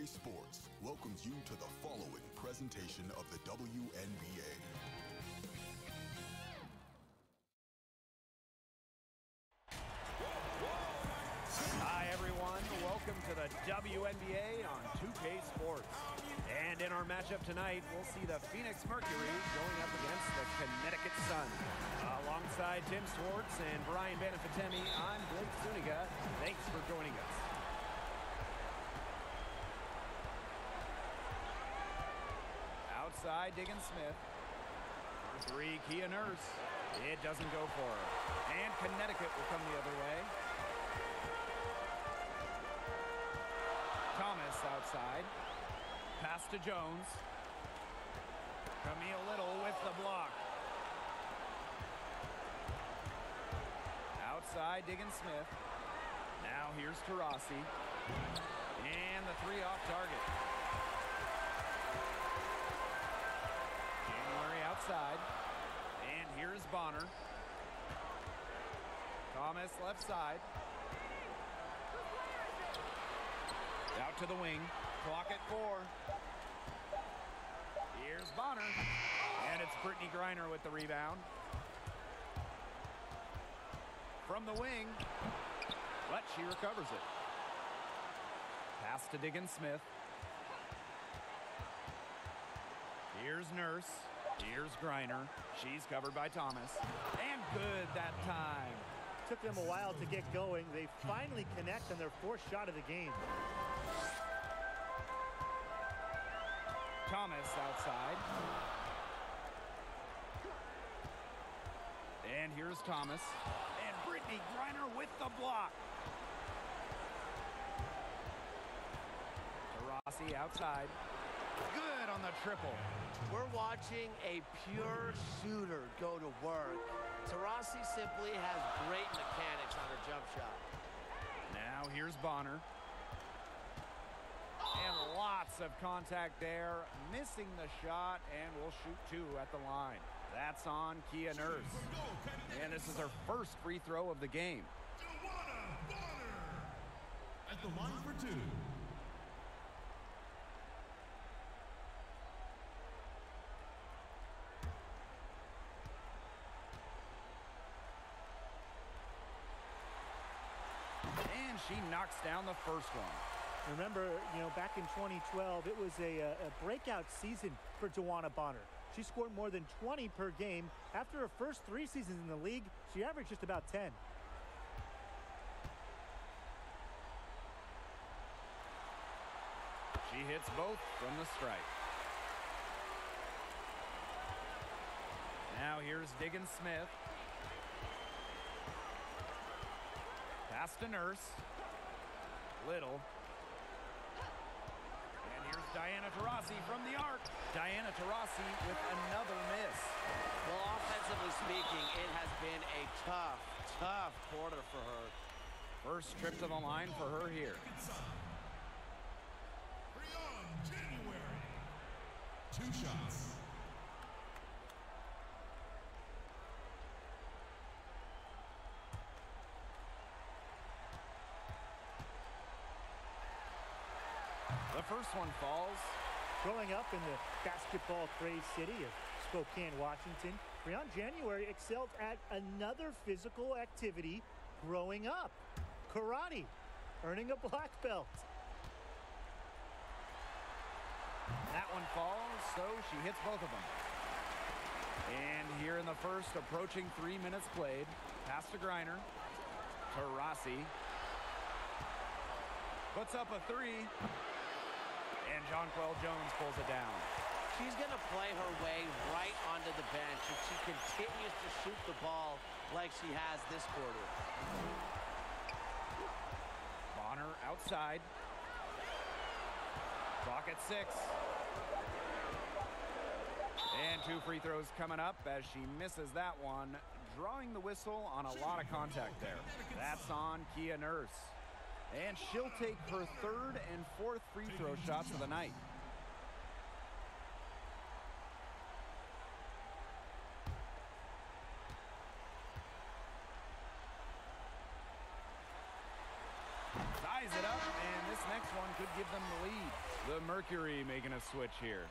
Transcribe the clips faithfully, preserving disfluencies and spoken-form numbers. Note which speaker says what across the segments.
Speaker 1: K Sports welcomes you to the following presentation of the W N B A.
Speaker 2: Hi everyone, welcome to the W N B A on two K Sports. And in our matchup tonight, we'll see the Phoenix Mercury going up against the Connecticut Sun. Alongside Tim Swartz and Brian Banafitemi, I'm Blake Zuniga. Thanks for joining us. Outside, Diggin Smith. For three, Kia Nurse. It doesn't go for her. And Connecticut will come the other way. Thomas outside. Pass to Jones. Camille Little with the block. Outside, Diggin Smith. Now here's Taurasi. And the three off target. January outside. And here's Bonner. Thomas left side. Out to the wing. Clock at four. Here's Bonner. And it's Brittney Griner with the rebound. From the wing. But she recovers it. Pass to Diggin Smith. Here's Nurse. Here's Griner. She's covered by Thomas. And good that time.
Speaker 3: Took them a while to get going. They finally connect on their fourth shot of the game.
Speaker 2: Thomas outside. And here's Thomas. And Brittney Griner with the block. Taurasi outside. Good on the triple.
Speaker 4: We're watching a pure shooter go to work. Taurasi simply has great mechanics on her jump shot.
Speaker 2: Now here's Bonner. And lots of contact there, missing the shot, and will shoot two at the line. That's on Kia Nurse. And this is her first free throw of the game.
Speaker 5: DeWanna Bonner at the line for two.
Speaker 2: And she knocks down the first one.
Speaker 3: Remember, you know, back in twenty twelve, it was a, a breakout season for DeWanna Bonner. She scored more than twenty per game. After her first three seasons in the league, she averaged just about ten.
Speaker 2: She hits both from the stripe. Now here's Diggin Smith. Pass to Nurse. Little. Diana Taurasi from the arc. Diana Taurasi with another miss.
Speaker 4: Well, offensively speaking, it has been a tough, tough quarter for her.
Speaker 2: First trip to the line for her here.
Speaker 5: Brianne January. Two shots.
Speaker 2: The first one falls.
Speaker 3: Growing up in the basketball-crazed city of Spokane, Washington, Brianne January excelled at another physical activity growing up, karate, earning a black belt.
Speaker 2: That one falls, so she hits both of them. And here in the first, approaching three minutes played. Pass to Griner. Taurasi puts up a three. And Jonquel Jones pulls it down.
Speaker 4: She's going to play her way right onto the bench if she continues to shoot the ball like she has this quarter.
Speaker 2: Bonner outside. Clock at six. And two free throws coming up as she misses that one, drawing the whistle on a lot of contact there. That's on Kia Nurse. And she'll take her third and fourth free throw shots of the night. Ties it up, and this next one could give them the lead. The Mercury making a switch here.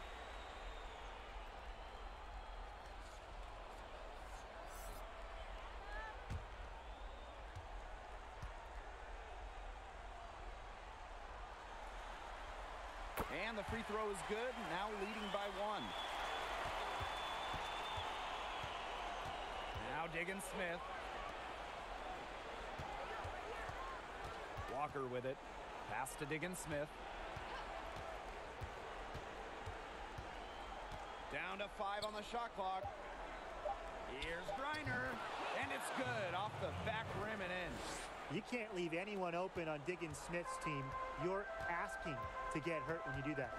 Speaker 2: And the free throw is good, now leading by one. Now Diggins Smith. Walker with it. Pass to Diggins Smith. Down to five on the shot clock. Here's Griner. And it's good off the back rim and in.
Speaker 3: You can't leave anyone open on Diggins Smith's team. You're asking to get hurt when you do that.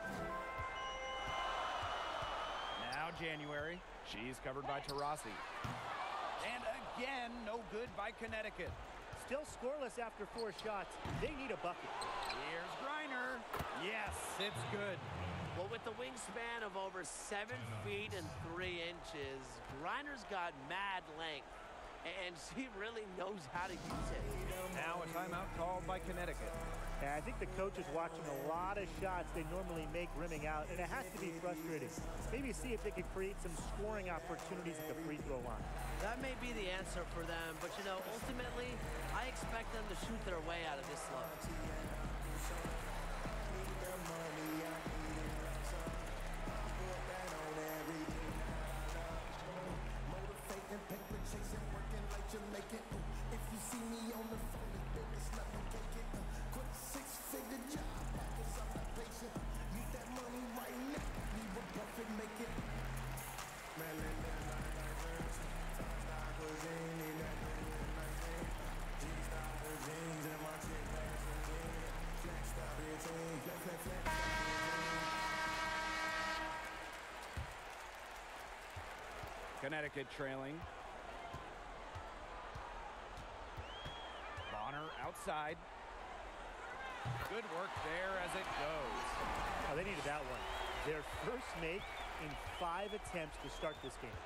Speaker 2: Now January. She's covered by Taurasi. And again, no good by Connecticut.
Speaker 3: Still scoreless after four shots. They need a bucket.
Speaker 2: Here's Griner. Yes, it's good.
Speaker 4: Well, with the wingspan of over seven feet and three inches, Griner's got mad length, and she really knows how to use it.
Speaker 2: Now a timeout called by Connecticut.
Speaker 3: Yeah, I think the coach is watching a lot of shots they normally make rimming out, and it has to be frustrating. Maybe see if they can create some scoring opportunities at the free throw line.
Speaker 4: That may be the answer for them, but you know, ultimately, I expect them to shoot their way out of this slow.
Speaker 2: Connecticut trailing. Bonner outside. Good work there as it goes.
Speaker 3: Oh, they needed that one. Their first make in five attempts to start this game.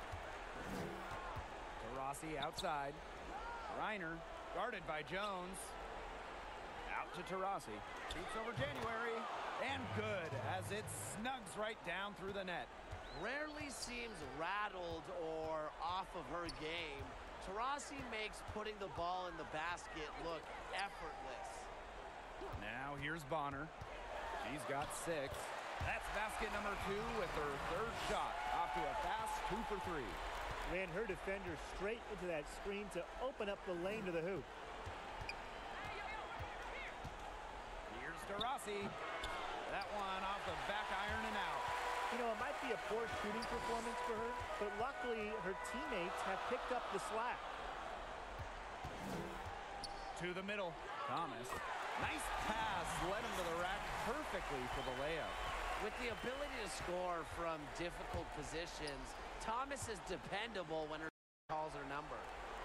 Speaker 2: Taurasi outside. Griner guarded by Jones. Out to Taurasi. Shoots over January. And good as it snugs right down through the net.
Speaker 4: Rarely seems rattled or off of her game. Taurasi makes putting the ball in the basket look effortless.
Speaker 2: Now here's Bonner. She's got six. That's basket number two with her third shot. Off to a fast two for three.
Speaker 3: Ran her defender straight into that screen to open up the lane to the hoop.
Speaker 2: Here's Taurasi. That one off the back iron and out.
Speaker 3: You know, it might be a poor shooting performance for her, but luckily her teammates have picked up the slack.
Speaker 2: To the middle. Thomas. Nice pass. Led him to the rack perfectly for the layup.
Speaker 4: With the ability to score from difficult positions, Thomas is dependable when her calls her number.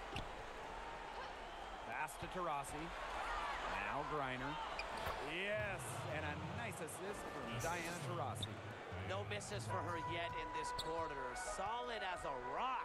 Speaker 2: Pass to Taurasi. Now Griner. Yes, and a nice assist from Diana Taurasi.
Speaker 4: No misses for her yet in this quarter. Solid as a rock.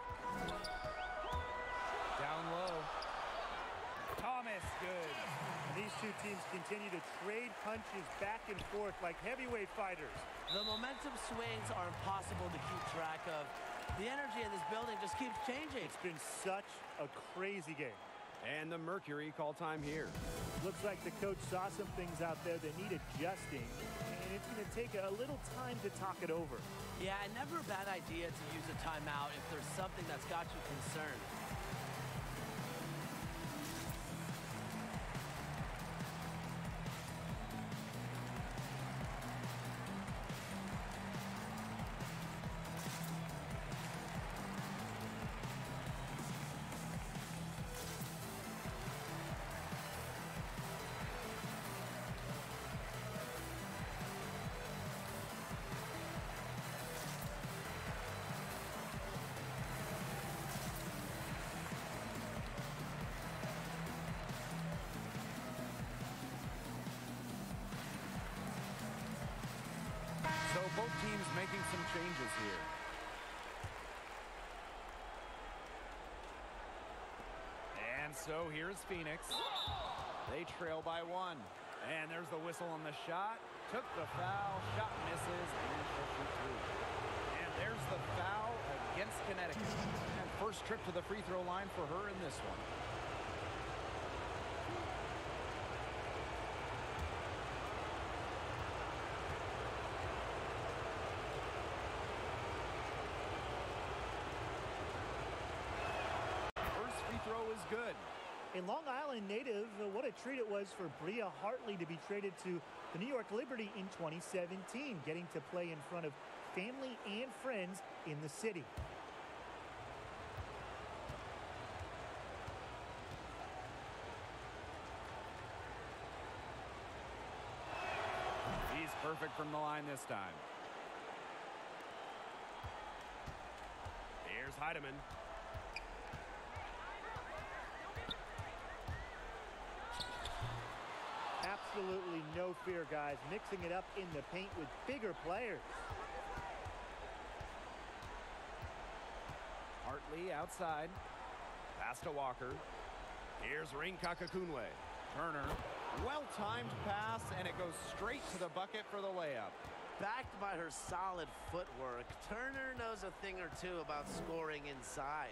Speaker 2: Down low. Thomas, good.
Speaker 3: These two teams continue to trade punches back and forth like heavyweight fighters.
Speaker 4: The momentum swings are impossible to keep track of. The energy in this building just keeps changing.
Speaker 3: It's been such a crazy game.
Speaker 2: And the Mercury call time here.
Speaker 3: Looks like the coach saw some things out there that need adjusting, and it's going to take a little time to talk it over.
Speaker 4: Yeah, never a bad idea to use a timeout if there's something that's got you concerned.
Speaker 2: So both teams making some changes here. And so here's Phoenix. They trail by one. And there's the whistle on the shot. Took the foul. Shot misses. And she'll shoot through. And there's the foul against Connecticut. And first trip to the free throw line for her in this one. First free throw is good.
Speaker 3: A Long Island native, uh, what a treat it was for Bria Hartley to be traded to the New York Liberty in twenty seventeen, getting to play in front of family and friends in the city.
Speaker 2: He's perfect from the line this time. Here's Heidemann.
Speaker 3: Absolutely no fear, guys. Mixing it up in the paint with bigger players.
Speaker 2: Hartley outside. Pass to Walker. Here's Rinka Kakunwe. Turner. Well-timed pass, and it goes straight to the bucket for the layup.
Speaker 4: Backed by her solid footwork, Turner knows a thing or two about scoring inside.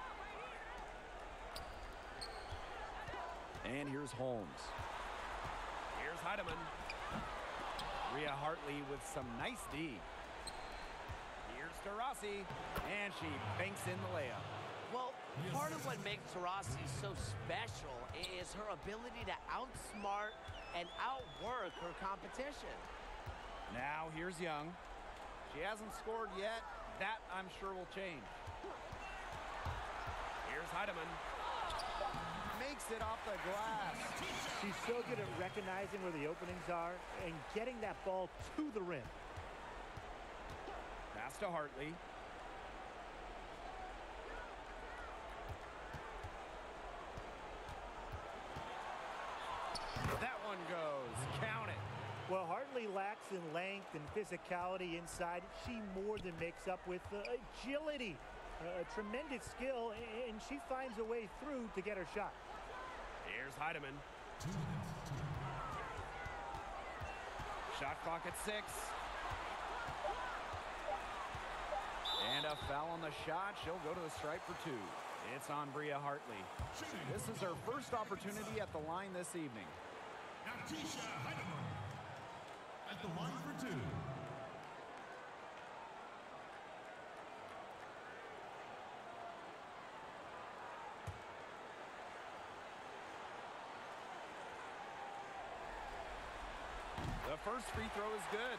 Speaker 2: And here's Holmes. Here's Heidemann. Bria Hartley with some nice D. Here's Taurasi, and she banks in the layup.
Speaker 4: Well, part of what makes Taurasi so special is her ability to outsmart and outwork her competition.
Speaker 2: Now here's Young. She hasn't scored yet. That, I'm sure, will change. Here's Heidemann. Makes it off the glass.
Speaker 3: She's so good at recognizing where the openings are and getting that ball to the rim.
Speaker 2: Pass to Hartley. That one goes. Count it.
Speaker 3: Well, Hartley lacks in length and physicality inside. She more than makes up with uh, agility. Uh, a tremendous skill, and she finds a way through to get her shot.
Speaker 2: Here's Heidemann. Shot clock at six. And a foul on the shot. She'll go to the stripe for two. It's on Bria Hartley. This is her first opportunity at the line this evening.
Speaker 5: Natisha Heidemann at the line for two.
Speaker 2: The first free throw is good.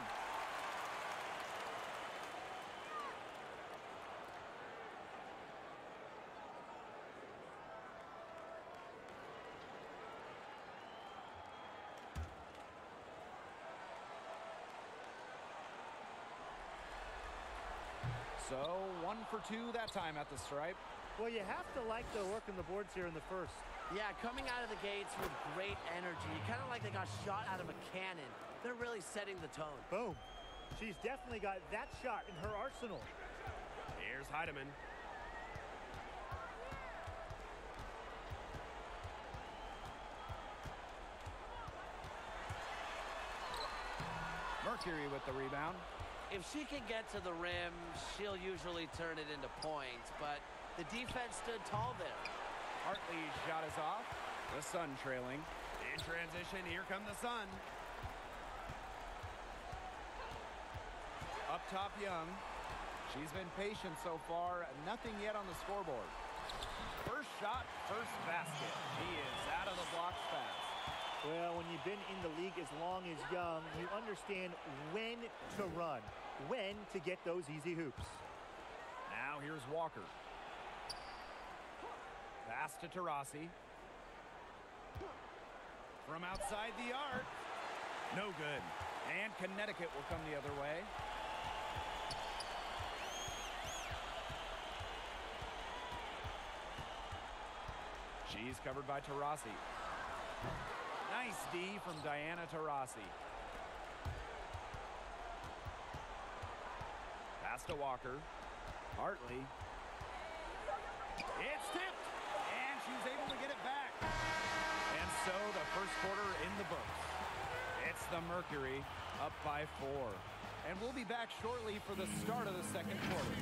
Speaker 2: So one for two that time at the stripe.
Speaker 3: Well, you have to like the work on the boards here in the first.
Speaker 4: Yeah, coming out of the gates with great energy, kind of like they got shot out of a cannon. They're really setting the tone.
Speaker 3: Boom. She's definitely got that shot in her arsenal.
Speaker 2: Here's Heidemann. Mercury with the rebound.
Speaker 4: If she can get to the rim, she'll usually turn it into points, but the defense stood tall there.
Speaker 2: Hartley's shot is off. The Sun trailing. In transition, here come the Sun. Up top, Young. She's been patient so far. Nothing yet on the scoreboard. First shot, first basket. She is out of the blocks fast.
Speaker 3: Well, when you've been in the league as long as Young, you understand when to run, when to get those easy hoops.
Speaker 2: Now here's Walker. Pass to Taurasi. From outside the arc. No good. And Connecticut will come the other way. She's covered by Taurasi. Nice D from Diana Taurasi. Pass to Walker. Hartley. It's tipped. And she's able to get it back. And so the first quarter in the books. the Mercury up by four. And we'll be back shortly for the start of the second quarter.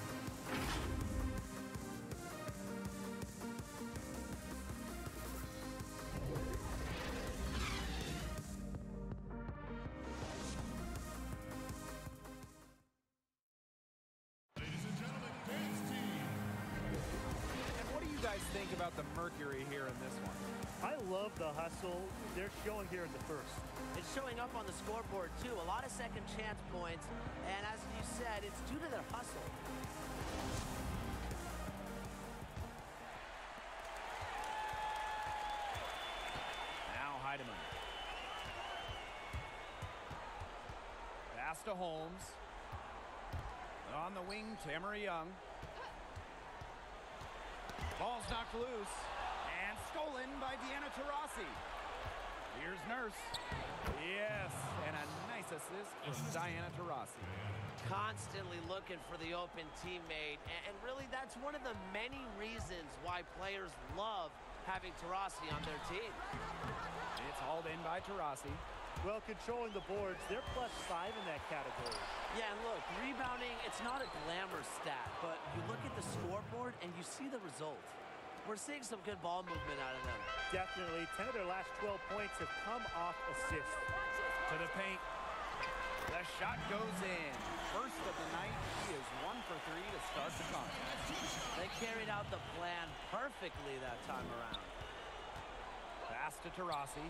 Speaker 5: Ladies and gentlemen, dance team.
Speaker 2: And what do you guys think about the Mercury here in this one?
Speaker 3: I love the hustle they're showing here in the first.
Speaker 4: It's showing up on the scoreboard, too. A lot of second chance points. And as you said, it's due to their hustle.
Speaker 2: Now Heidemann. Pass to Holmes. On the wing, Tamara Young. Ball's knocked loose. And stolen by Deanna Taurasi. Here's Nurse. Yes, and a nice assist from Diana Taurasi.
Speaker 4: Constantly looking for the open teammate. And really, that's one of the many reasons why players love having Taurasi on their team.
Speaker 2: It's hauled in by Taurasi.
Speaker 3: Well, controlling the boards, they're plus five in that category.
Speaker 4: Yeah, and look, rebounding, it's not a glamour stat, but you look at the scoreboard and you see the result. We're seeing some good ball movement out of them.
Speaker 3: Definitely. ten of their last twelve points have come off assists.
Speaker 2: To the paint. The shot goes in. First of the night, he is one for three to start the contest.
Speaker 4: They carried out the plan perfectly that time around.
Speaker 2: Pass to Taurasi.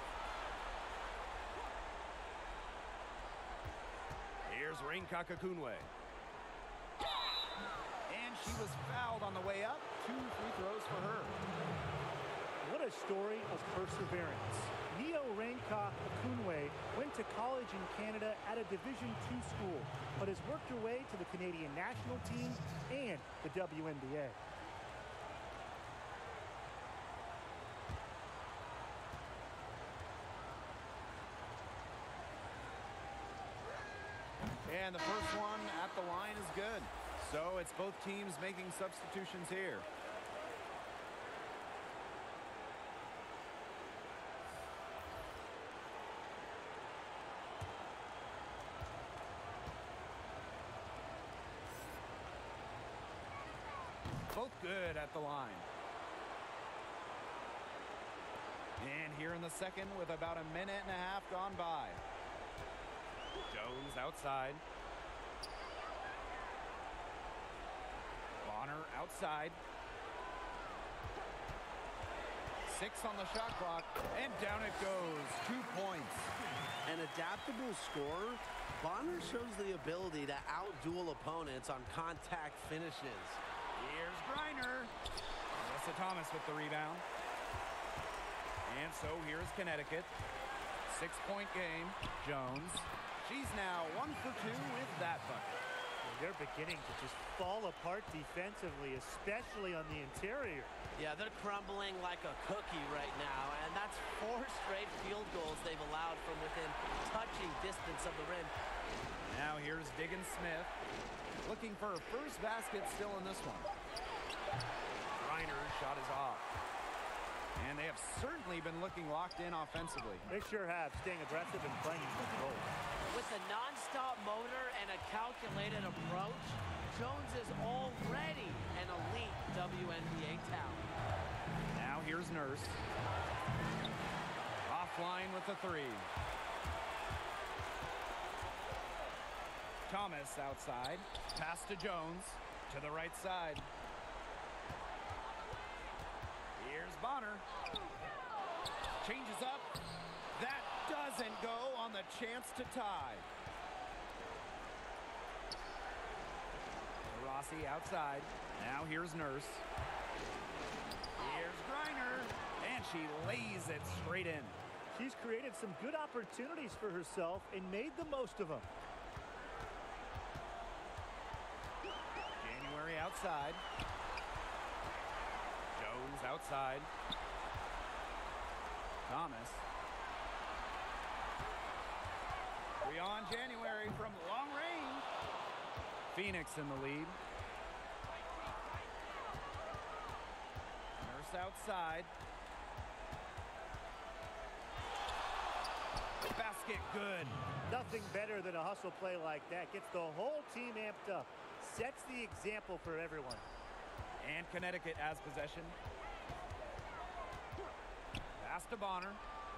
Speaker 2: Here's Rinka Kakunwe. And she was fouled on the way up. Two free throws for her.
Speaker 3: What a story of perseverance. Neo Raincock Akunwe went to college in Canada at a Division two school, but has worked her way to the Canadian national team and the W N B A.
Speaker 2: And the first one at the line is good. So it's both teams making substitutions here. Both good at the line. And here in the second with about a minute and a half gone by. Jones outside. Bonner outside. Six on the shot clock, and down it goes. Two points.
Speaker 4: An adaptable scorer, Bonner shows the ability to outduel opponents on contact finishes.
Speaker 2: Here's Griner. Melissa Thomas with the rebound. And so here's Connecticut. Six-point game. Jones. She's now one for two with that bucket.
Speaker 3: They're beginning to just fall apart defensively, especially on the interior.
Speaker 4: Yeah, they're crumbling like a cookie right now, and that's four straight field goals they've allowed from within touching distance of the rim.
Speaker 2: Now here's Diggin Smith, looking for her first basket still in this one. Reiner's shot is off. And they have certainly been looking locked in offensively.
Speaker 3: They sure have, staying aggressive and playing in control.
Speaker 4: With a non-stop motor and a calculated approach, Jones is already an elite W N B A talent.
Speaker 2: Now here's Nurse. Offline with the three. Thomas outside. Pass to Jones. To the right side. Here's Bonner. Changes up. That doesn't go on the chance to tie. Rossi outside. Now here's Nurse. Here's Griner. And she lays it straight in.
Speaker 3: She's created some good opportunities for herself and made the most of them.
Speaker 2: January outside. Jones outside. Thomas. Three on January from long range. Phoenix in the lead. Nurse outside. basket, good.
Speaker 3: Nothing better than a hustle play like that. Gets the whole team amped up. Sets the example for everyone.
Speaker 2: And Connecticut has possession. Pass to Bonner.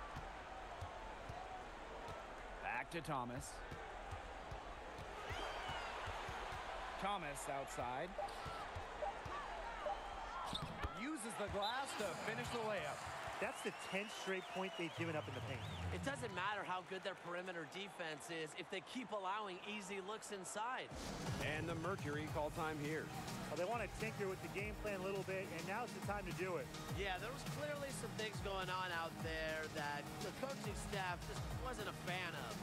Speaker 2: Back to Thomas. Thomas outside. Uses the glass to finish the layup.
Speaker 3: That's the tenth straight point they've given up in the paint.
Speaker 4: It doesn't matter how good their perimeter defense is if they keep allowing easy looks inside.
Speaker 2: And the Mercury call time here.
Speaker 3: Well, they want to tinker with the game plan a little bit, and now's the time to do it.
Speaker 4: Yeah, there was clearly some things going on out there that the coaching staff just wasn't a fan of.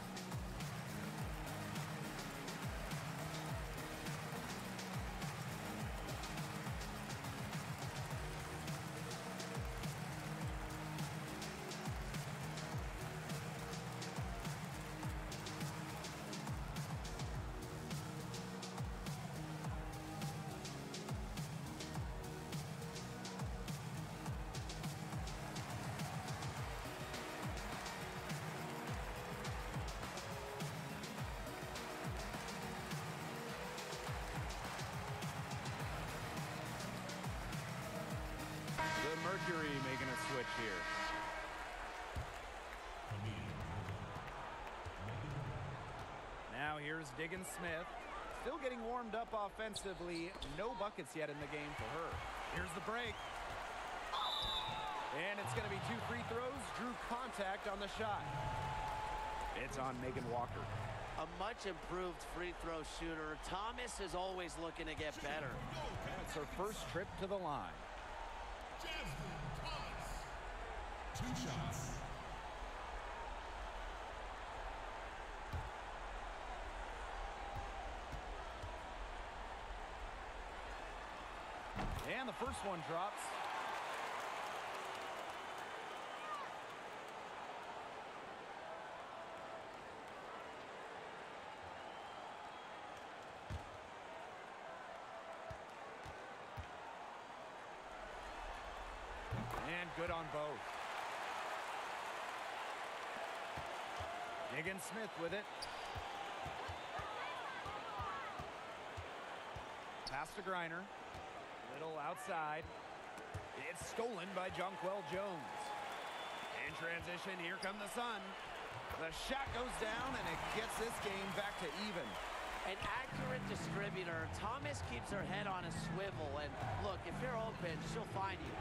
Speaker 2: The Mercury making a switch here. Now here's Diggins Smith. Still getting warmed up offensively. No buckets yet in the game for her. Here's the break. And it's going to be two free throws. Drew contact on the shot. It's on Megan Walker.
Speaker 4: A much improved free throw shooter. Thomas is always looking to get better.
Speaker 2: It's her first trip to the line.
Speaker 5: Jasmine Thomas. Two shots.
Speaker 2: And the first one drops. And good on both. Diggins Smith with it. Pass to Griner. Little outside. It's stolen by Jonquel Jones. In transition, here come the Sun. The shot goes down, and it gets this game back to even.
Speaker 4: An accurate distributor. Thomas keeps her head on a swivel. And look, if you're open, she'll find you.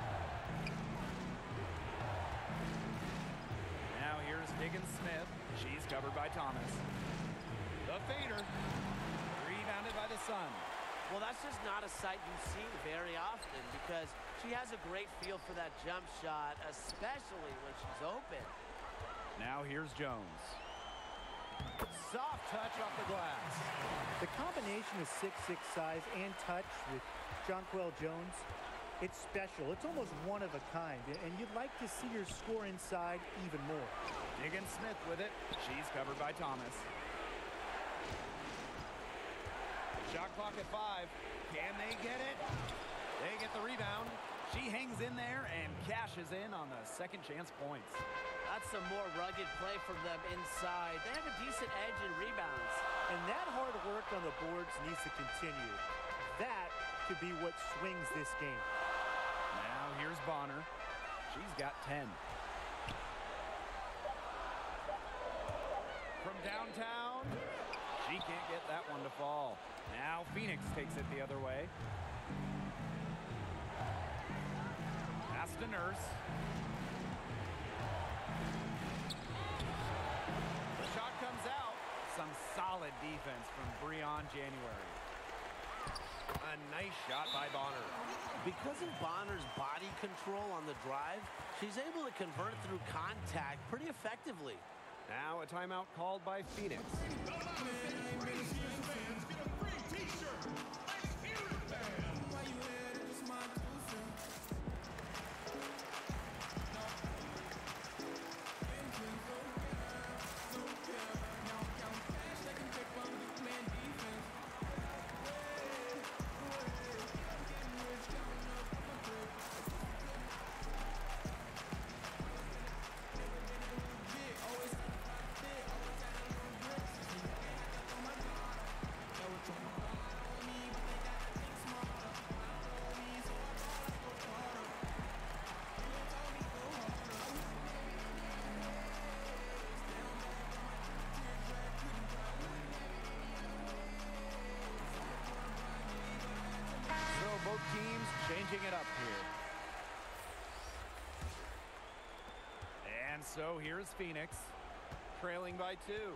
Speaker 2: Now here's Diggins Smith. She's covered by Thomas. The fader. Rebounded by the Sun.
Speaker 4: Well, that's just not a sight you see very often because she has a great feel for that jump shot, especially when she's open.
Speaker 2: Now here's Jones. Soft touch off the glass.
Speaker 3: The combination of six six size and touch with Jonquel Jones, it's special. It's almost one of a kind, and you'd like to see her score inside even more.
Speaker 2: Diggins Smith with it. She's covered by Thomas. Shot clock at five. Can they get it? They get the rebound. She hangs in there and cashes in on the second chance points.
Speaker 4: That's some more rugged play from them inside. They have a decent edge in rebounds.
Speaker 3: And that hard work on the boards needs to continue. That could be what swings this game.
Speaker 2: Now here's Bonner. She's got ten. From downtown, she can't get that one to fall. Now Phoenix takes it the other way. Pass to Nurse. The shot comes out. Some solid defense from Breon January. A nice shot by Bonner.
Speaker 4: Because of Bonner's body control on the drive, she's able to convert through contact pretty effectively.
Speaker 2: Now a timeout called by Phoenix.
Speaker 5: The Las Vegas Raiders fans get a free t-shirt. Let's hear it, fans.
Speaker 2: So here's Phoenix, trailing by two.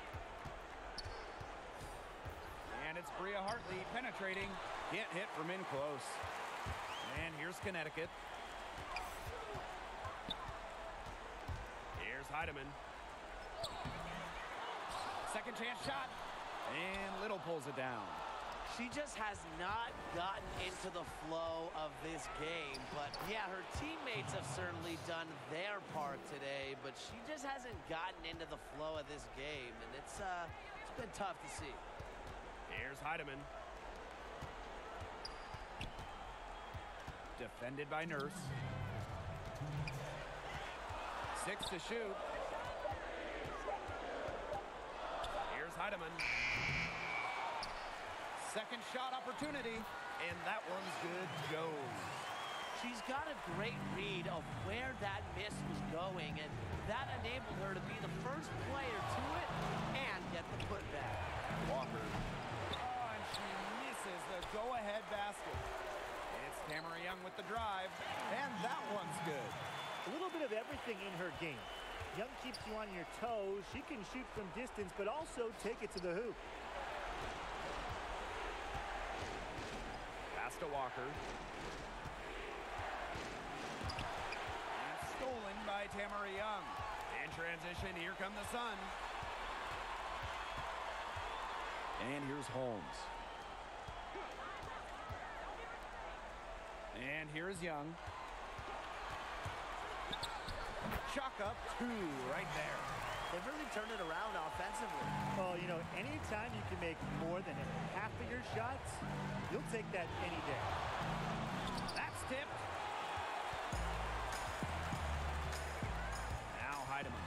Speaker 2: And it's Bria Hartley penetrating. Can't hit from in close. And here's Connecticut. Here's Heidemann. Second chance shot. And Little pulls it down.
Speaker 4: She just has not gotten into the flow of this game. But, yeah, her teammates have certainly done their part today. But she just hasn't gotten into the flow of this game. And it's, uh, it's been tough to see.
Speaker 2: Here's Heidemann. Defended by Nurse. Six to shoot. Here's Heidemann. Second shot opportunity, and that one's good. Goes.
Speaker 4: She's got a great read of where that miss was going, and that enabled her to be the first player to it and get the putback.
Speaker 2: Walker. Oh, and she misses the go-ahead basket. It's Tamara Young with the drive, and that one's good.
Speaker 3: A little bit of everything in her game. Young keeps you on your toes. She can shoot from distance, but also take it to the hoop.
Speaker 2: Pass to Walker. And stolen by Tamara Young. In transition, here come the Sun. And here's Holmes. And here's Young. Chalk up two right there.
Speaker 4: They've really turned it around offensively.
Speaker 3: Oh, you know, anytime you can make more than half of your shots, you'll take that any day.
Speaker 2: That's tipped. Now Heidemann.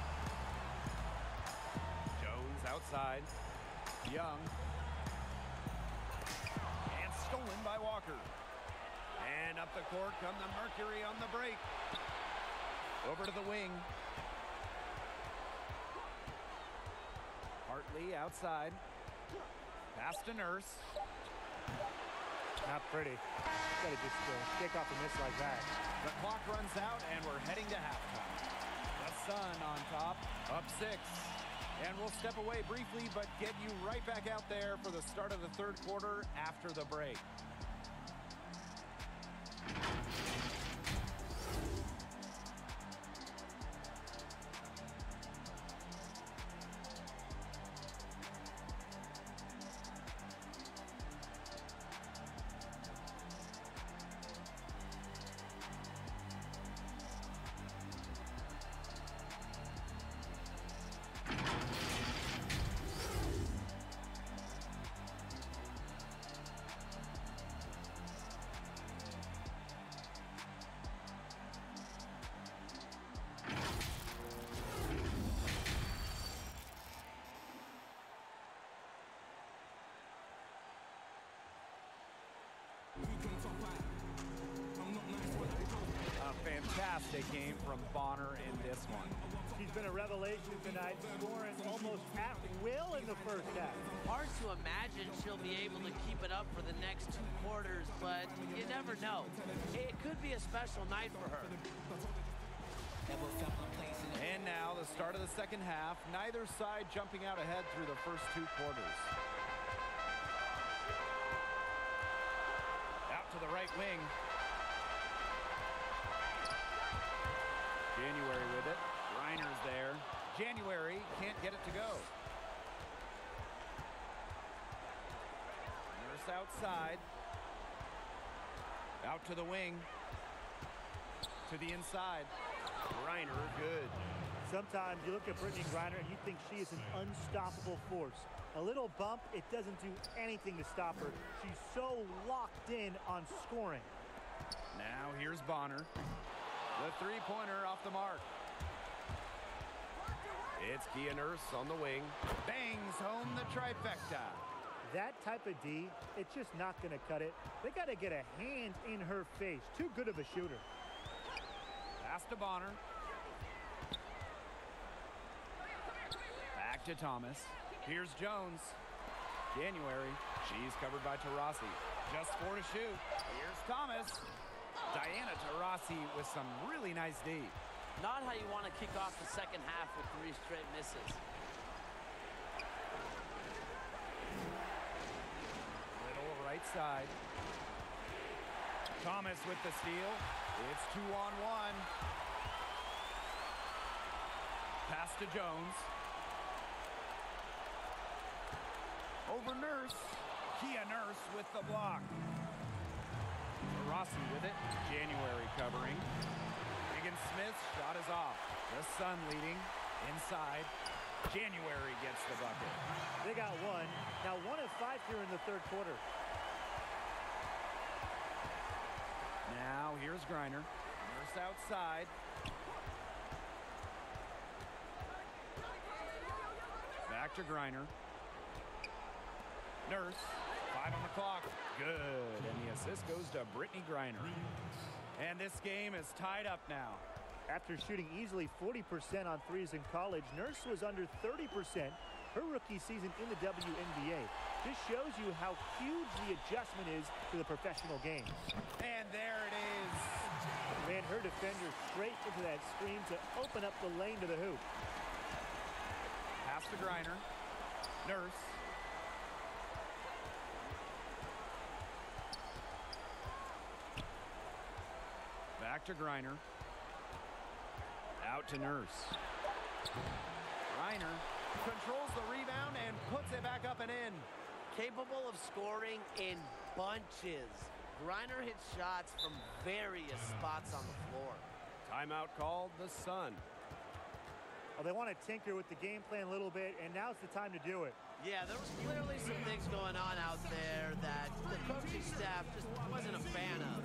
Speaker 2: Jones outside. Young. And stolen by Walker. And up the court come the Mercury on the break. Over to the wing. Hartley outside. Pass to Nurse.
Speaker 3: Not pretty. Gotta just uh, shake off a miss like that.
Speaker 2: The clock runs out and we're heading to halftime. The Sun on top, up six. And we'll step away briefly, but get you right back out there for the start of the third quarter after the break. A fantastic game from Bonner in this one.
Speaker 3: She's been a revelation tonight, scoring almost at will in the first half.
Speaker 4: Hard to imagine she'll be able to keep it up for the next two quarters, but you never know. It could be a special night for her.
Speaker 2: And now the start of the second half. Neither side jumping out ahead through the first two quarters. Out to the right wing. January with it. Reiner's there. January can't get it to go. Nurse outside. Out to the wing. To the inside. Reiner good.
Speaker 3: Sometimes you look at Brittney Griner and you think she is an unstoppable force. A little bump, it doesn't do anything to stop her. She's so locked in on scoring.
Speaker 2: Now here's Bonner. The three-pointer off the mark. It's Kia Nurse on the wing. Bangs home the trifecta.
Speaker 3: That type of D, it's just not going to cut it. They got to get a hand in her face. Too good of a shooter.
Speaker 2: Pass to Bonner. Back to Thomas. Here's Jones. January. She's covered by Taurasi. Just four to shoot. Here's Thomas. Diana Taurasi with some really nice D.
Speaker 4: Not how you want to kick off the second half with three straight misses.
Speaker 2: Little right side. Thomas with the steal. It's two on one. Pass to Jones. Over Nurse. Kia Nurse with the block. Rossi with it. January covering. Higgins Smith's shot is off. The Sun leading. Inside. January gets the bucket.
Speaker 3: They got one. Now one of five here in the third quarter.
Speaker 2: Now here's Griner. Nurse outside. Back to Griner. Nurse. Five on the clock. Good. And the assist goes to Brittany Griner. And this game is tied up now.
Speaker 3: After shooting easily forty percent on threes in college, Nurse was under thirty percent her rookie season in the W N B A. This shows you how huge the adjustment is to the professional game.
Speaker 2: And there it is.
Speaker 3: Ran her defender straight into that screen to open up the lane to the hoop.
Speaker 2: Pass to Griner. Nurse. Back to Griner. Out to Nurse. Griner controls the rebound and puts it back up and in.
Speaker 4: Capable of scoring in bunches. Griner hits shots from various spots on the floor.
Speaker 2: Timeout called the Sun.
Speaker 3: Well, they want to tinker with the game plan a little bit, and now's the time to do it.
Speaker 4: Yeah, there was clearly some things going on out there that the coaching staff just wasn't a fan of.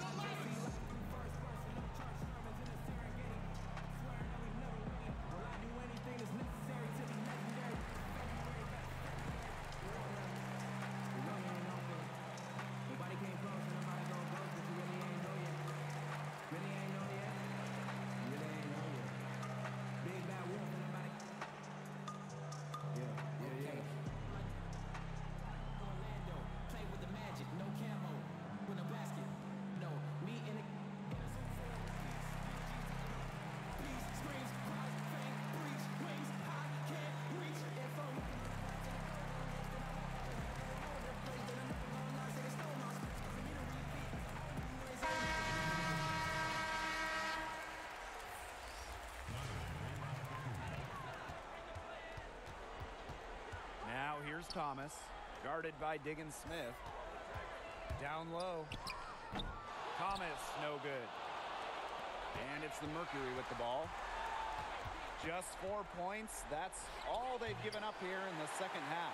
Speaker 2: Here's Thomas, guarded by Diggins Smith. Down low. Thomas, no good. And it's the Mercury with the ball. Just four points. That's all they've given up here in the second half.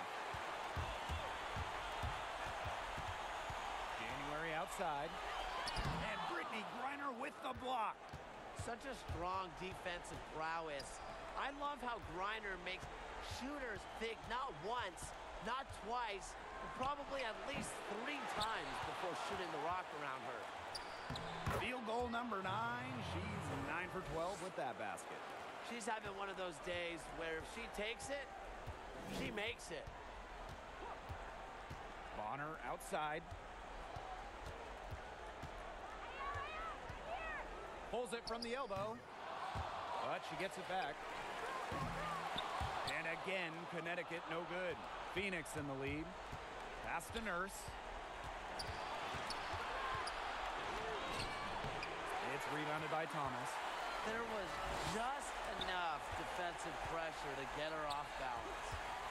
Speaker 2: January outside. And Brittany Griner with the block.
Speaker 4: Such a strong defensive prowess. I love how Griner makes shooters think not once, not twice, but probably at least three times before shooting the rock around her.
Speaker 2: Field goal number nine. She's nine for twelve with that basket.
Speaker 4: She's having one of those days where if she takes it, she makes it.
Speaker 2: Bonner outside. Pulls it from the elbow, but she gets it back. And again, Connecticut no good. Phoenix in the lead. Pass to Nurse. It's rebounded by Thomas.
Speaker 4: There was just enough defensive pressure to get her off balance.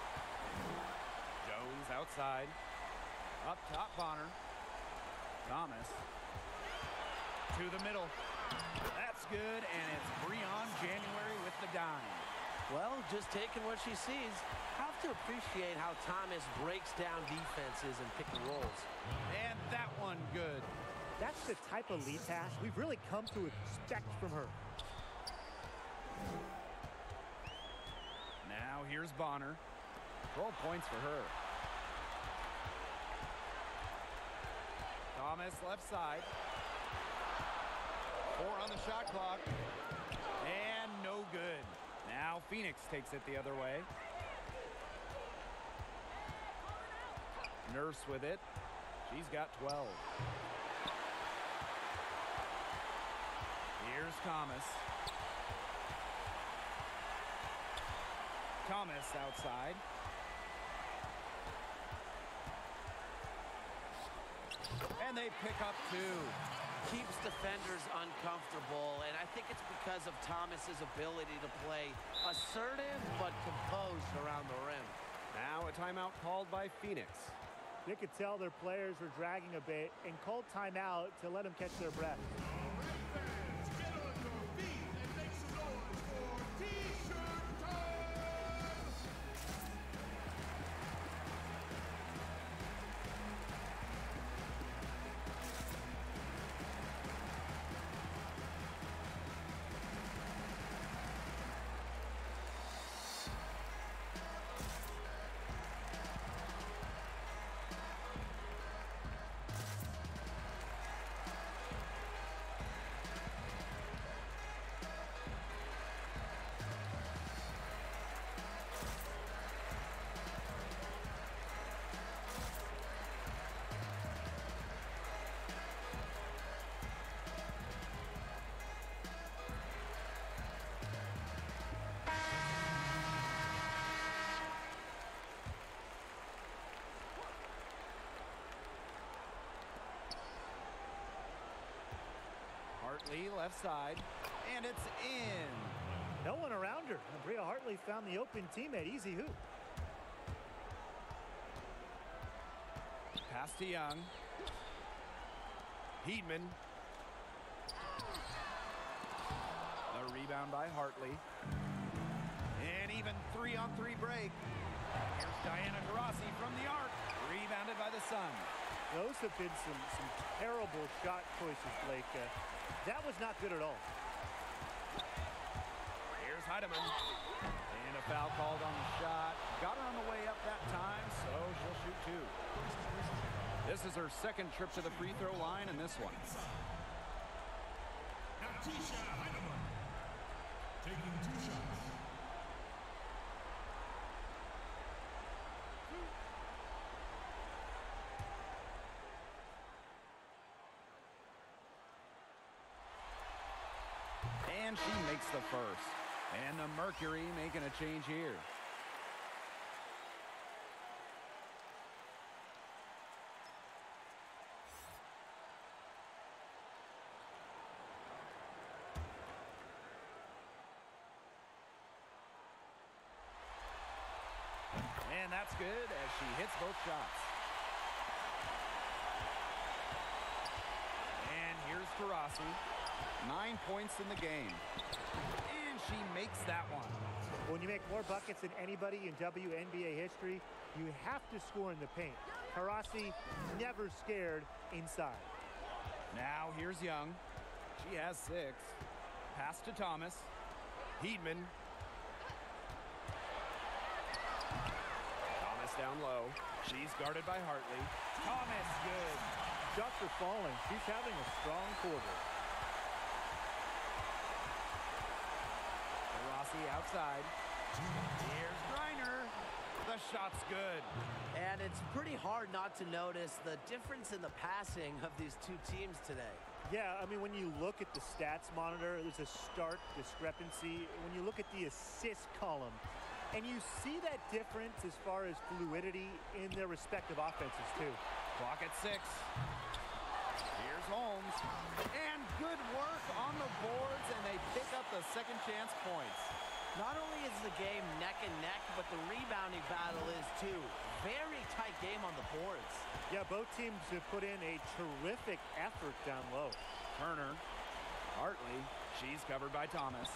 Speaker 2: Jones outside. Up top, Bonner. Thomas. To the middle. That's good, and it's Breon January with the dime.
Speaker 4: Well, just taking what she sees. Have to appreciate how Thomas breaks down defenses and pick and rolls.
Speaker 2: And that one good.
Speaker 3: That's the type of lead pass we've really come to expect from her.
Speaker 2: Now here's Bonner. twelve points for her. Thomas left side. Four on the shot clock. And no good. Now Phoenix takes it the other way. Nurse with it. She's got twelve. Here's Thomas. Thomas outside. And they pick up two.
Speaker 4: Keeps defenders uncomfortable, and I think it's because of Thomas's ability to play assertive but composed around the rim.
Speaker 2: Now a timeout called by Phoenix.
Speaker 3: They could tell their players were dragging a bit and called timeout to let them catch their breath.
Speaker 5: Fans, get on your feet and make some noise for T-shirt time!
Speaker 2: Hartley left side, and it's in.
Speaker 3: No one around her. And Bria Hartley found the open teammate. Easy hoop.
Speaker 2: Pass to Young. Heedman. The rebound by Hartley. And even three on three break. Here's Diana Taurasi from the arc. Rebounded by the Sun.
Speaker 3: Those have been some, some terrible shot choices, Blake. Uh, that was not good at all.
Speaker 2: Here's Heidemann. And a foul called on the shot. Got her on the way up that time, so she'll shoot two. This is her second trip to the free throw line in this one.
Speaker 5: Now Tisha Heidemann taking two shots.
Speaker 2: And she makes the first. And the Mercury making a change here. And that's good as she hits both shots. And here's Taurasi. Nine points in the game. And she makes that one.
Speaker 3: When you make more buckets than anybody in W N B A history, you have to score in the paint. Taurasi never scared inside.
Speaker 2: Now here's Young. She has six. Pass to Thomas. Heedman. Thomas down low. She's guarded by Hartley. Thomas, good.
Speaker 3: Shots are falling. She's having a strong quarter.
Speaker 2: Taurasi outside. Here's Griner. The shot's good.
Speaker 4: And it's pretty hard not to notice the difference in the passing of these two teams today.
Speaker 3: Yeah, I mean, when you look at the stats monitor, there's a stark discrepancy. When you look at the assist column, and you see that difference as far as fluidity in their respective offenses, too.
Speaker 2: Clock at six. Here's Holmes. And good work on the boards, and they pick up the second chance points.
Speaker 4: Not only is the game neck and neck, but the rebounding battle is too. Very tight game on the boards.
Speaker 3: Yeah, both teams have put in a terrific effort down low.
Speaker 2: Turner. Hartley. She's covered by Thomas.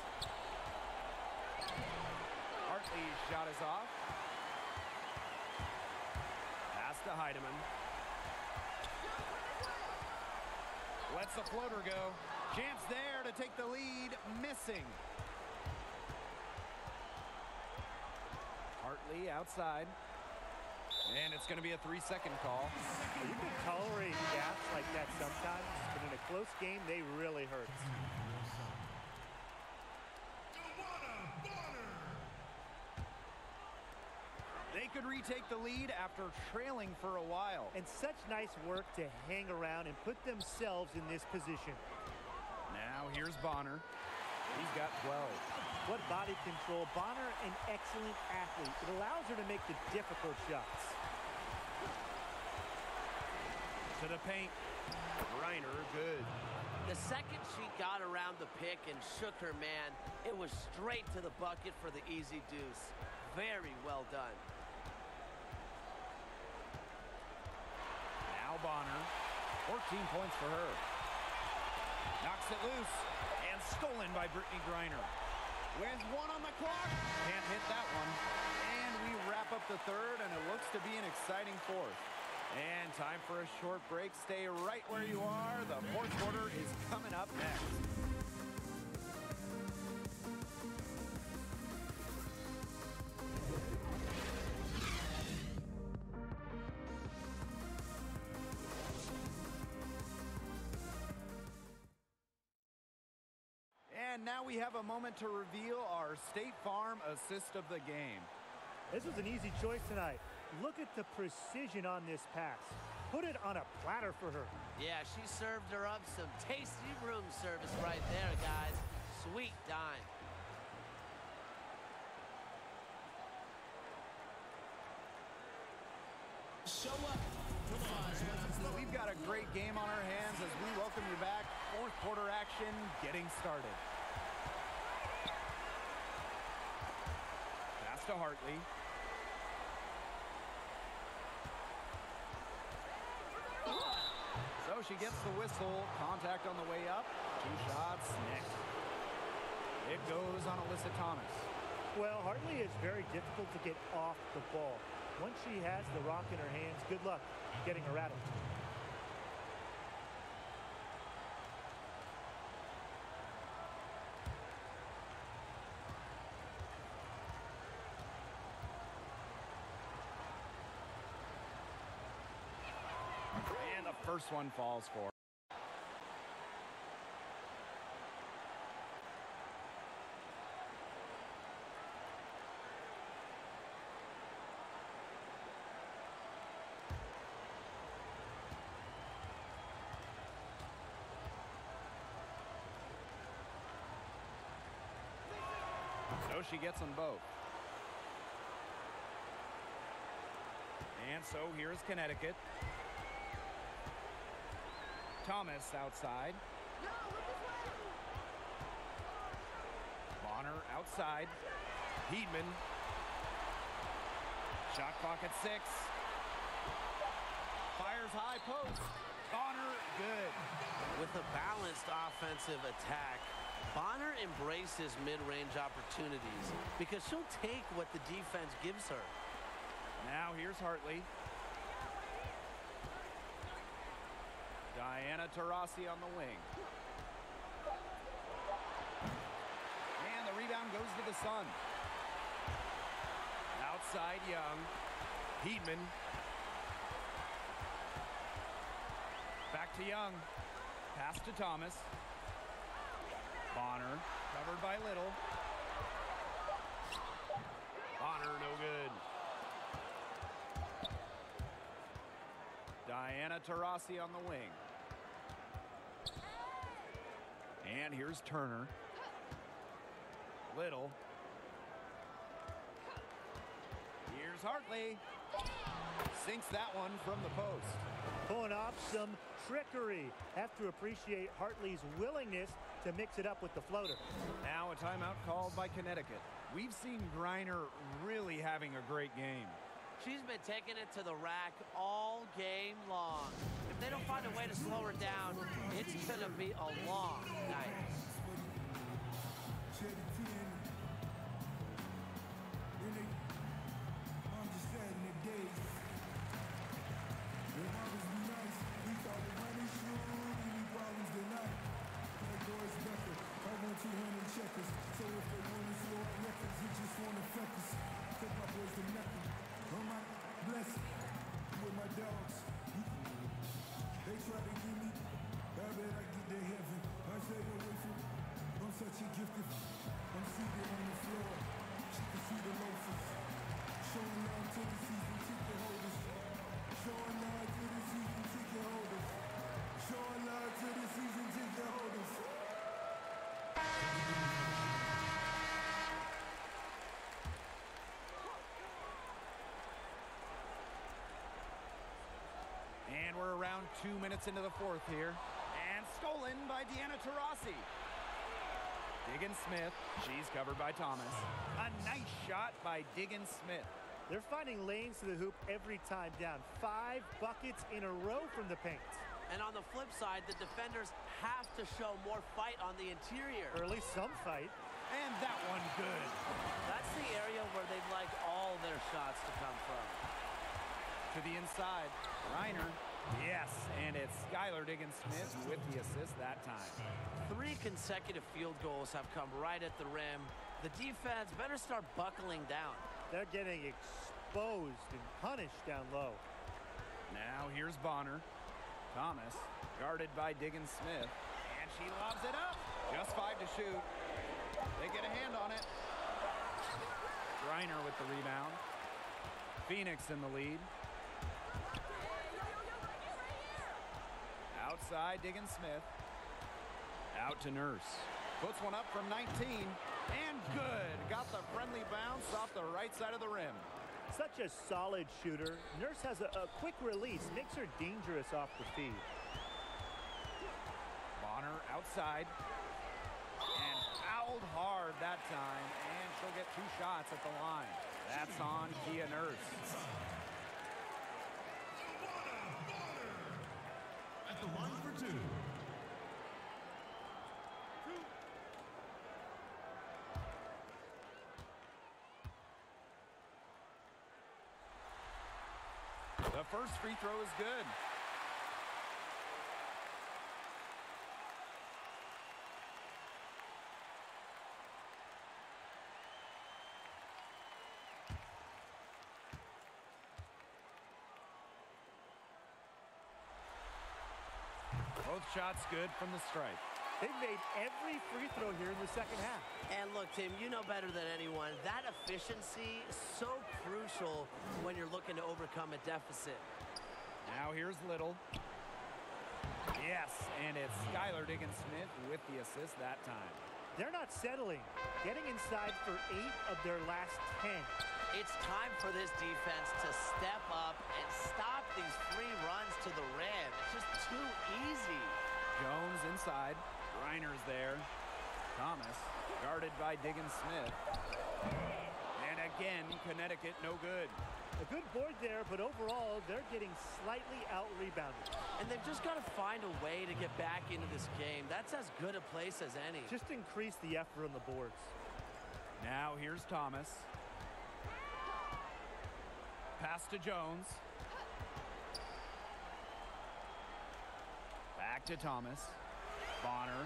Speaker 2: Hartley's shot is off. Pass to Heidemann. Lets the floater go. Chance there to take the lead. Missing. Hartley outside. And it's going to be a three-second call.
Speaker 3: You can tolerate gaps like that sometimes, but in a close game, they really hurt.
Speaker 5: Joanna Bonner.
Speaker 2: They could retake the lead after trailing for a while.
Speaker 3: And such nice work to hang around and put themselves in this position.
Speaker 2: Now here's Bonner. He's got twelve.
Speaker 3: What body control. Bonner, an excellent athlete. It allows her to make the difficult shots.
Speaker 2: To the paint. Griner, good.
Speaker 4: The second she got around the pick and shook her man, it was straight to the bucket for the easy deuce. Very well done.
Speaker 2: Now Bonner. fourteen points for her. Knocks it loose. And stolen by Brittany Griner. With one on the clock. Can't hit that one. And we wrap up the third, and it looks to be an exciting fourth. And time for a short break. Stay right where you are. The fourth quarter is coming up next. And now we have a moment to reveal our State Farm assist of the game.
Speaker 3: This was an easy choice tonight. Look at the precision on this pass. Put it on a platter for her.
Speaker 4: Yeah, she served her up some tasty room service right there, guys. Sweet dime.
Speaker 6: Show up. Come on.
Speaker 2: We've got a great game on our hands as we welcome you back. Fourth quarter action getting started. Pass to Hartley. So she gets the whistle. Contact on the way up. Two shots next. It goes on Alyssa Thomas.
Speaker 3: Well, Hartley is very difficult to get off the ball. Once she has the rock in her hands, good luck getting her rattled.
Speaker 2: And the first one falls for her. So she gets them both. And so here's Connecticut. Thomas outside. Bonner outside. Heedman. Shot clock at six. Fires high post. Bonner, good.
Speaker 4: With a balanced offensive attack, Bonner embraces mid-range opportunities because she'll take what the defense gives her.
Speaker 2: Now here's Hartley. Diana Taurasi on the wing. And the rebound goes to the Sun. Outside Young. Heedman. Back to Young. Pass to Thomas. Bonner, covered by Little. Bonner, no good. Diana Taurasi on the wing. And here's Turner. Little. Here's Hartley. Sinks that one from the post.
Speaker 3: Pulling off some trickery. Have to appreciate Hartley's willingness to mix it up with the floater.
Speaker 2: Now a timeout called by Connecticut. We've seen Griner really having a great game.
Speaker 4: She's been taking it to the rack all game long. If they don't find a way to slow her down, it's going to be a long night.
Speaker 5: So if they want to slow up records, you just want to focus. Take my boys to nothing. Oh my bless with my dogs. They try to give me, I bet I get to heaven. I stay away from, I'm such a gifted.
Speaker 2: two minutes into the fourth here. And stolen by Deanna Taurasi. Diggins Smith. She's covered by Thomas. A nice shot by Diggins Smith.
Speaker 3: They're finding lanes to the hoop every time down. Five buckets in a row from the paint.
Speaker 4: And on the flip side, the defenders have to show more fight on the interior.
Speaker 3: Or at least some fight.
Speaker 2: And that one good.
Speaker 4: That's the area where they'd like all their shots to come from.
Speaker 2: To the inside, Reiner. Yes, and it's Skylar Diggins Smith with the assist that time.
Speaker 4: Three consecutive field goals have come right at the rim. The defense better start buckling down.
Speaker 3: They're getting exposed and punished down low.
Speaker 2: Now here's Bonner. Thomas, guarded by Diggins Smith. And she lobs it up. Just five to shoot. They get a hand on it. Reiner with the rebound. Phoenix in the lead. Outside, Diggins Smith. Out to Nurse. Puts one up from nineteen. And good. Got the friendly bounce off the right side of the rim.
Speaker 3: Such a solid shooter. Nurse has a, a quick release. Makes her dangerous off the feed.
Speaker 2: Bonner outside. And fouled hard that time. And she'll get two shots at the line. That's on Kia Nurse.
Speaker 6: At the line for two.
Speaker 2: The first free throw is good. Both shots good from the stripe.
Speaker 3: They've made every free throw here in the second half.
Speaker 4: And look, Tim, you know better than anyone, that efficiency is so crucial when you're looking to overcome a deficit.
Speaker 2: Now here's Little. Yes, and it's Skylar Diggins Smith with the assist that time.
Speaker 3: They're not settling. Getting inside for eight of their last ten.
Speaker 4: It's time for this defense to step up and stop these free runs to the rim. It's just too easy.
Speaker 2: Jones inside. Reiner's there. Thomas, guarded by Diggins Smith. And again, Connecticut no good.
Speaker 3: A good board there, but overall, they're getting slightly out-rebounded.
Speaker 4: And they've just got to find a way to get back into this game. That's as good a place as any.
Speaker 3: Just increase the effort on the boards.
Speaker 2: Now here's Thomas. Pass to Jones. Back to Thomas. Bonner.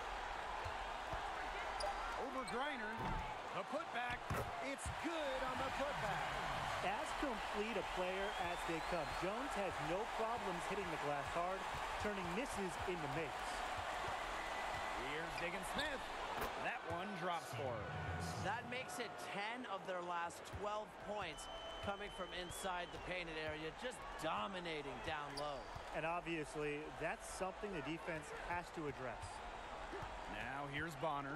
Speaker 2: Over Greiner. The putback. It's good on the putback.
Speaker 3: As complete a player as they come, Jones has no problems hitting the glass hard, turning misses into makes.
Speaker 2: Here's Diggins Smith. That one drops for her.
Speaker 4: That makes it ten of their last twelve points coming from inside the painted area, just dominating down low.
Speaker 3: And obviously, that's something the defense has to address.
Speaker 2: Now here's Bonner.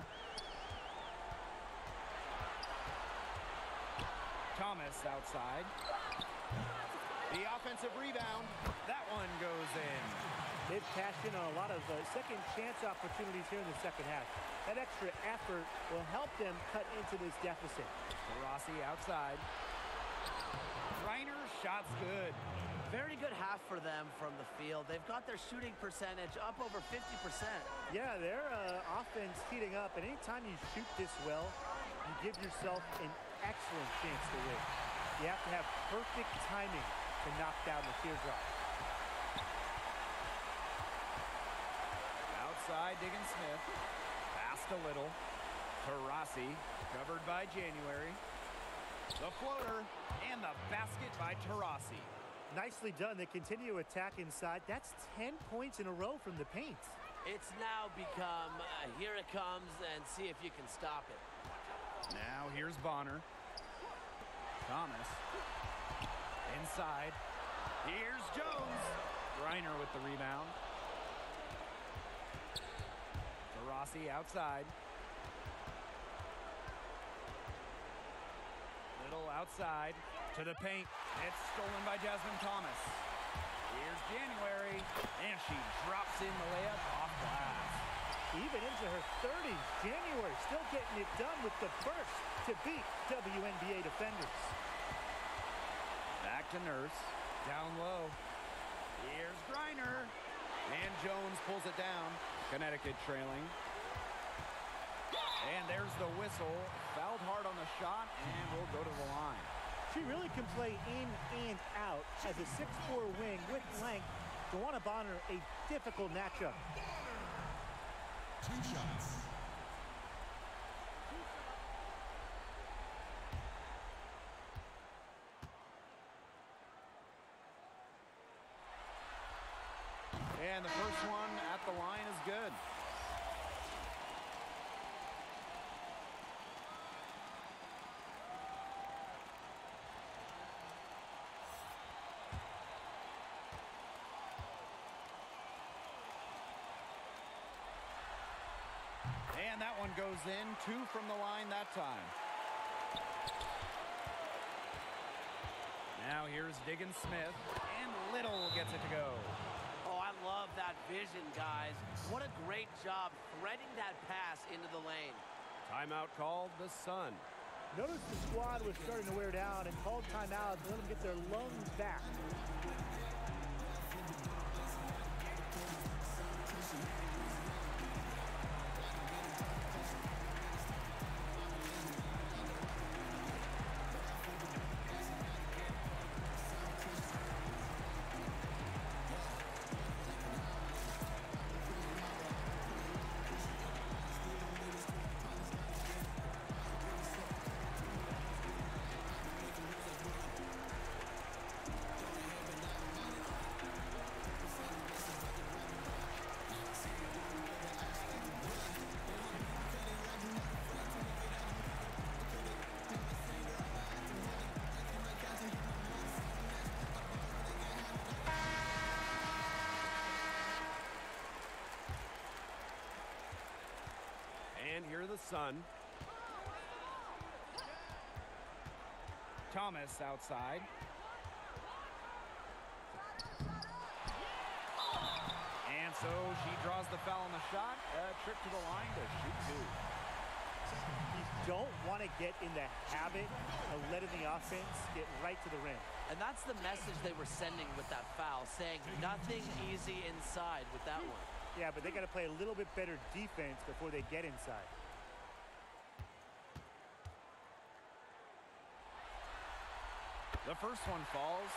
Speaker 2: Thomas outside. The offensive rebound. That one goes in.
Speaker 3: They've cashed in on a lot of uh, second chance opportunities here in the second half. That extra effort will help them cut into this deficit.
Speaker 2: Rossi outside. Reiner shot's good.
Speaker 4: Very good half for them from the field. They've got their shooting percentage up over fifty percent.
Speaker 3: Yeah, their uh, offense heating up, and anytime you shoot this well, you give yourself an excellent chance to win. You have to have perfect timing to knock down the teardrop.
Speaker 2: Outside, Diggins Smith. Passed a little. To Rossi, covered by January. The floater and the basket by Taurasi.
Speaker 3: Nicely done. They continue to attack inside. That's ten points in a row from the paint.
Speaker 4: It's now become, uh, here it comes, and see if you can stop it.
Speaker 2: Now here's Bonner. Thomas. Inside. Here's Jones. Reiner with the rebound. Taurasi outside. Little outside to the paint. It's stolen by Jasmine Thomas. Here's January, and she drops in the layup off glass.
Speaker 3: Even into her thirties, January still getting it done with the burst to beat W N B A defenders.
Speaker 2: Back to Nurse, down low. Here's Griner, and Jones pulls it down. Connecticut trailing. And there's the whistle. Fouled hard on the shot, and will go to the line.
Speaker 3: She really can play in and out as a six four wing with length. DeWanna Bonner, a difficult matchup.
Speaker 6: Two shots.
Speaker 2: And the first one at the line is good. And that one goes in, two from the line that time. Now here's Diggins Smith, and Little gets it to go.
Speaker 4: Oh, I love that vision, guys. What a great job threading that pass into the lane.
Speaker 2: Timeout called, the Sun.
Speaker 3: Notice the squad was starting to wear down and called timeout to let them get their lungs back.
Speaker 2: And here the Sun. Thomas outside. And so she draws the foul on the shot. A trip to the line to shoot two.
Speaker 3: You don't want to get in the habit of letting the offense get right to the rim.
Speaker 4: And that's the message they were sending with that foul, saying nothing easy inside with that one.
Speaker 3: Yeah, but they got to play a little bit better defense before they get inside.
Speaker 2: The first one falls.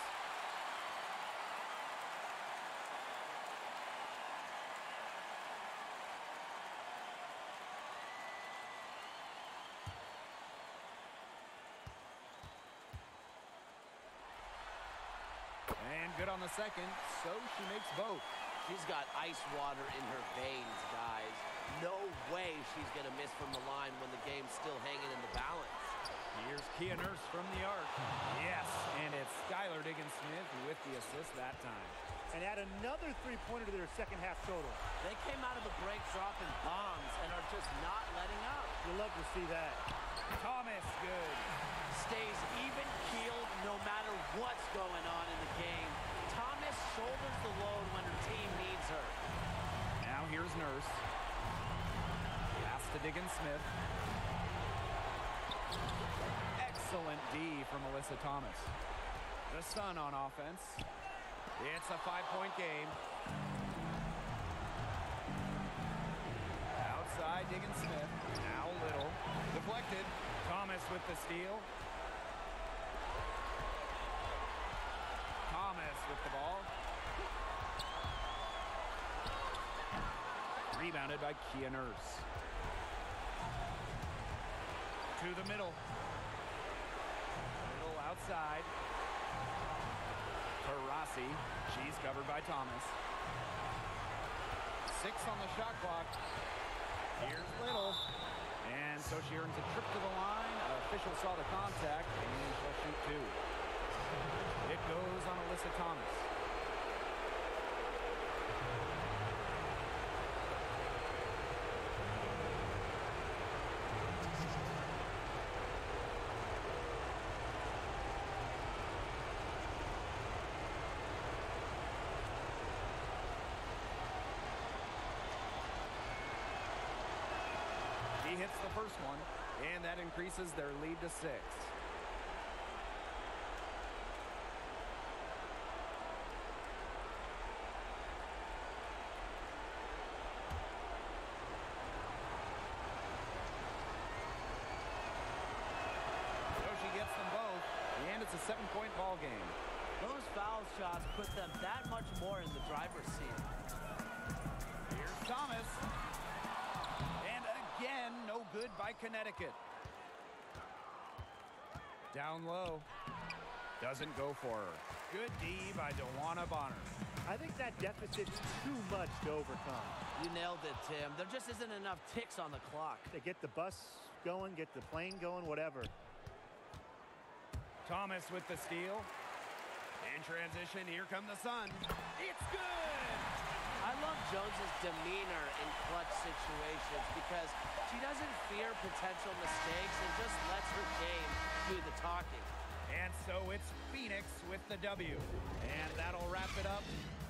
Speaker 2: And good on the second, so she makes both.
Speaker 4: She's got ice water in her veins, guys. No way she's going to miss from the line when the game's still hanging in the balance.
Speaker 2: Here's Kia Nurse from the arc. Yes, and it's Skylar Diggins-Smith with the assist that time.
Speaker 3: And add another three-pointer to their second half total.
Speaker 4: They came out of the break dropping bombs and are just not letting up.
Speaker 3: You'll love to see that.
Speaker 2: Thomas, good.
Speaker 4: Stays even-keeled no matter what's going on in the game. Thomas shoulders the load when her team needs her.
Speaker 2: Now here's Nurse. Pass to Diggins-Smith. Excellent D from Alyssa Thomas. The Sun on offense. It's a five-point game. Outside Diggins-Smith. Now Little. Deflected. Thomas with the steal. Thomas with the ball. Rebounded by Kia Nurse. To the middle. Middle outside. Taurasi. She's covered by Thomas. Six on the shot clock. Here's Little. And so she earns a trip to the line. Official saw the contact, and she'll shoot two. It goes on Alyssa Thomas. first one, and that increases their lead to six. Gets them both, and it's a seven-point ball game.
Speaker 4: Those foul shots put them that much more in the driver's seat.
Speaker 2: Here's Thomas. And again, no good by Connecticut. Down low. Doesn't go for her. Good D by DeWanna Bonner.
Speaker 3: I think that deficit's too much to overcome.
Speaker 4: You nailed it, Tim. There just isn't enough ticks on the clock.
Speaker 3: They get the bus going, get the plane going, whatever.
Speaker 2: Thomas with the steal. In transition, here come the Sun. It's good!
Speaker 4: I love Jones's demeanor in clutch situations because she doesn't fear potential mistakes and just lets her game do the talking.
Speaker 2: And so it's Phoenix with the W. And that'll wrap it up.